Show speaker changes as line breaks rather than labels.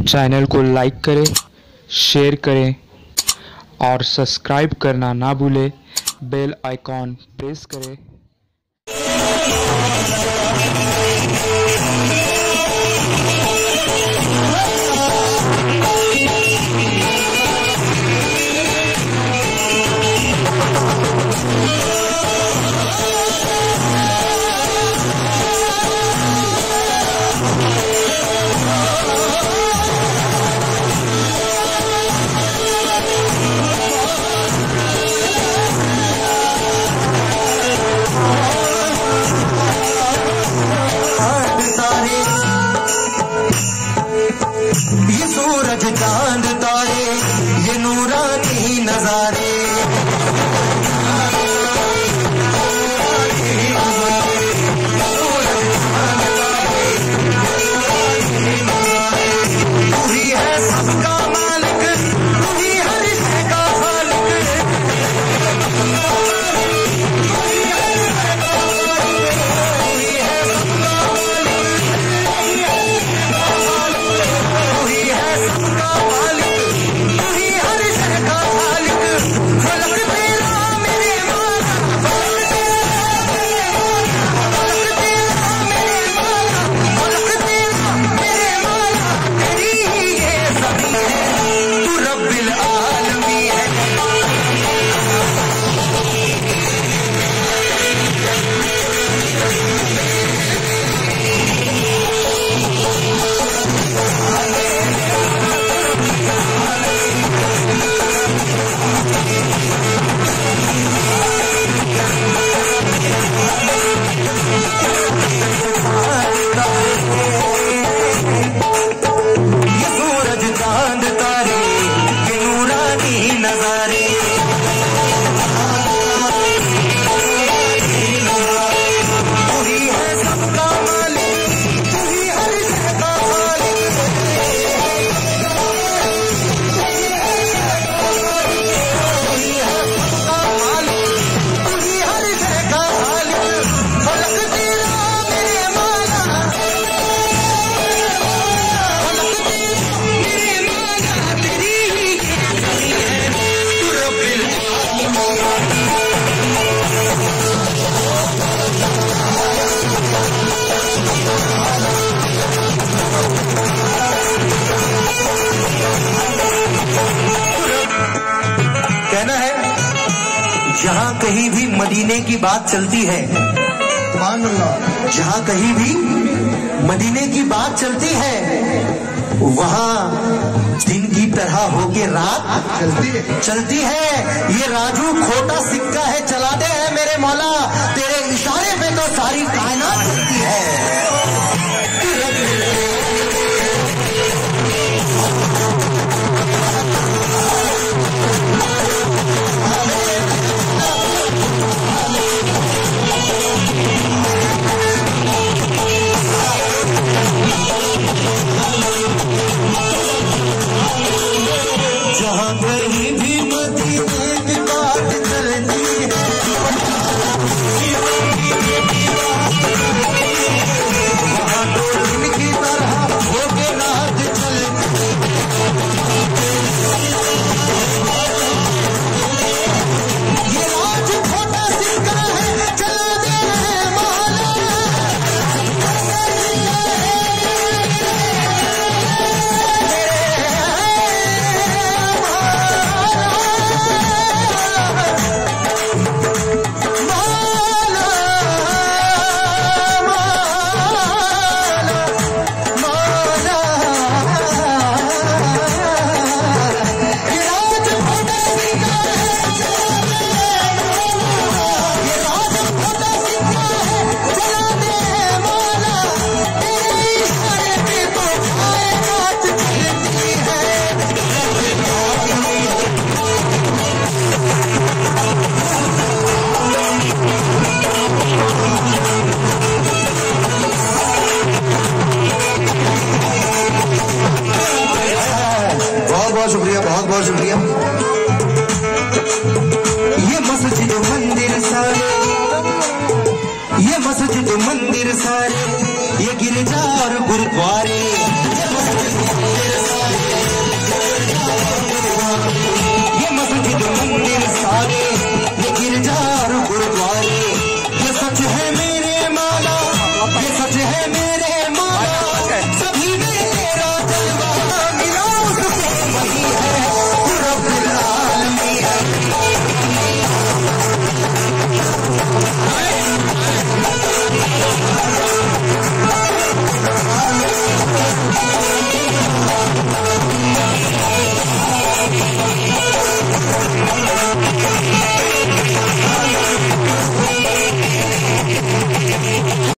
Channel को like करें, share करें और सब्सक्राइब करना ना भूलें। बेल आइकॉन प्रेस करें।
ये सूरज चांद तारे, ये नूरानी नजारे, तू ही है सबका मालिक, तू ही हर शय का खालिक, तू ही है सबका मालिक, तू ही हर शय का खालिक। फलक तेरा मेरे मौला, फलक तेरा मेरे मौला, फलक तेरा मेरे मौला, तेरी ही ये सभी है, तू रब्बिल आलमी है। ये सूरज चांद तारे, ये नूरानी नजारे, तू ही है सबका मालिक, तू ही हर शय का खालिक, तू ही है सबका मालिक, तू ही हर शय का खालिक। फलक तेरा मेरे मौला, फलक तेरा मेरे मौला, तेरी ही ये सभी है, तू रब्बिल आलमीन। कहना है, जहां कहीं भी मदीने की बात चलती है, मान अल्लाह, जहां कहीं भी मदीने की बात चलती है, वहां दिन की तरह होके रात चलती है। ये राजू खोटा सिक्का है, चलाते हैं मेरे मौला, तेरे इशारे पे तो सारी कायनात चलती है। जहाँ कहीं भी मदीने की बात चलती है, वहाँ तो दिन की तरह होके रात चलती है। ये राज खोटा सिक्का है, चला दे रहे मौला, बहुत शुक्रिया, बहुत बहुत शुक्रिया। ये मस्जिद मंदिर सारे, ये मस्जिद मंदिर सारे, ये गिरजा और गुरुद्वारे,